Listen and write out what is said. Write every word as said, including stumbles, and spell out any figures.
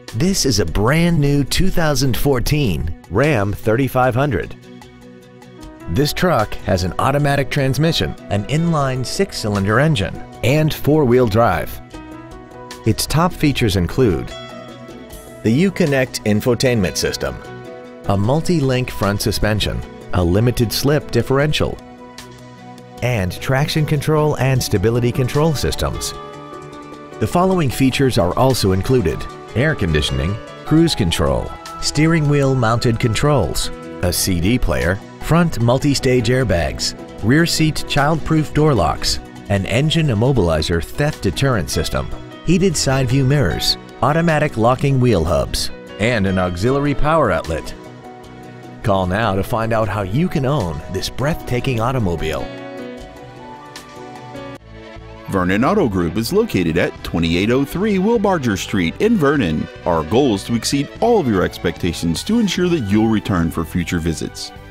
This is a brand new two thousand fourteen Ram thirty-five hundred. This truck has an automatic transmission, an inline six-cylinder engine, and four-wheel drive. Its top features include the Uconnect infotainment system, a multi-link front suspension, a limited slip differential, and traction control and stability control systems. The following features are also included: air conditioning, cruise control, steering wheel mounted controls, a C D player, front multi-stage airbags, rear seat child-proof door locks, an engine immobilizer theft deterrent system, heated side view mirrors, automatic locking wheel hubs, and an auxiliary power outlet. Call now to find out how you can own this breathtaking automobile. Vernon Auto Group is located at twenty-eight oh three Wilbarger Street in Vernon. Our goal is to exceed all of your expectations to ensure that you'll return for future visits.